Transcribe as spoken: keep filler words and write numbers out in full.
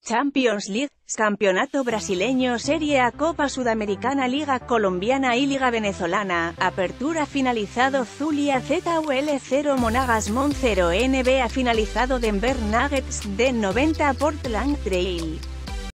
Champions League, Campeonato Brasileño, Serie A, Copa Sudamericana, Liga Colombiana y Liga Venezolana. Apertura finalizado Zulia Z U L cero Monagas Mon cero N B A finalizado Denver Nuggets D noventa Portland Trail.